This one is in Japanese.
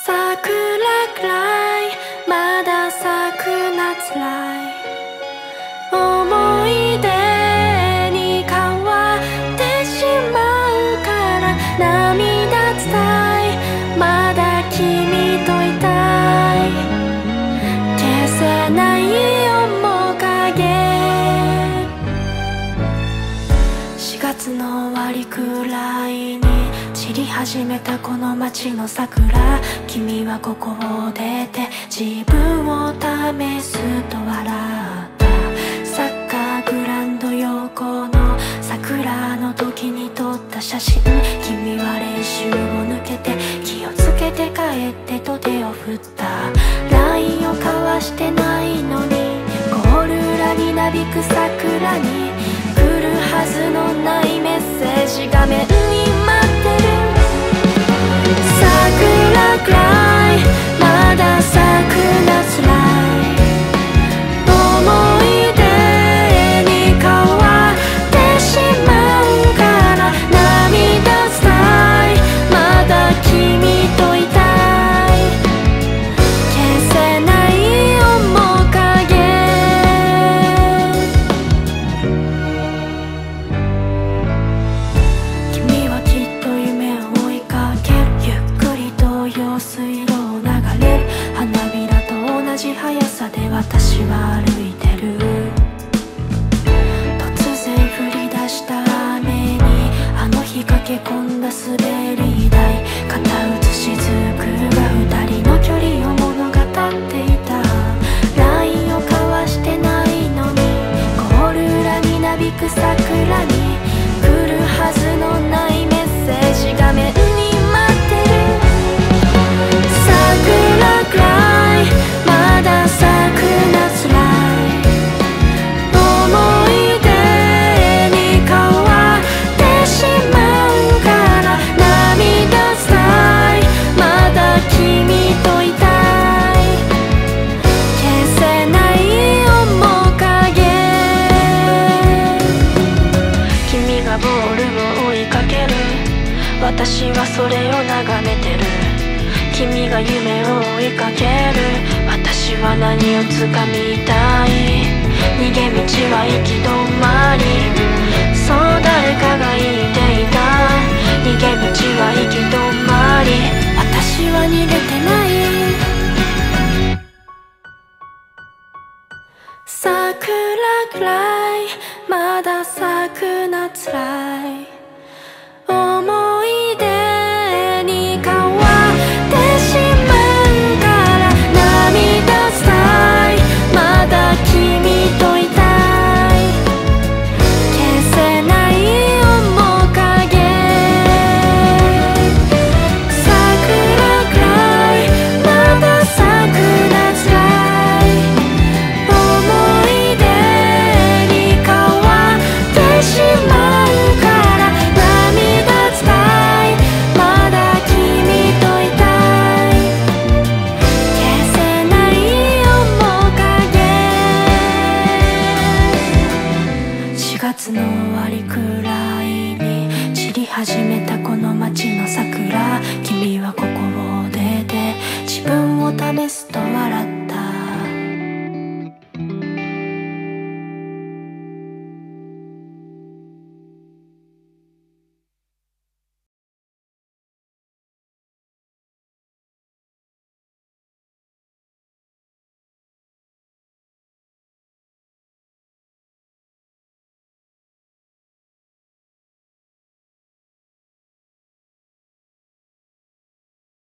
桜くらいまだ咲く夏来、思い出に変わってしまうから涙伝い、まだ君といたい、消せない面影。4月の終わりくらいに散り始めたこの街の桜、君はここを出て自分を試すと笑った。サッカーグラウンド横の桜の時に撮った写真、君は練習を抜けて気をつけて帰ってと手を振った。 LINE を交わしてないのにゴール裏になびく桜に来るはずのないメッセージ画面に待ってる。桜くらいまだ咲く夏来、思い出に変わってしまうから涙伝い、まだ君といたい、消せない面影。君はきっと夢を追いかける、ゆっくりと用水路を流れる花びらと同じ速さで私は歩いてる。突然降り出した雨にあの日駆け込んだ滑り台、片写しずくが二人の距離を物語っていた。 LINE を交わしてないのにゴール裏になびく桜に来るはずのないメッセージ画面に待ってる。桜くらいまだ咲く夏来、思い出に変わってしまうから涙伝い、まだ君といたい、消せない面影。君がボールを追いかける、私はそれを眺めてる。君が夢を追いかける、私は何をつかみたい。逃げ道は行き止まり、そう誰かが言っていた。逃げ道は行き止まり、私は逃げてない。桜くらいまだ咲く夏来、思い出に変わってしまうから涙伝い、まだ君といたい、消せない面影。桜くらいまだ咲く夏来、思い出に変わってしまうから涙伝い、まだ君といたい、消せない面影。4月の終わりくらいに散り始めたこの街の桜、君はここを出て自分を試すと笑った。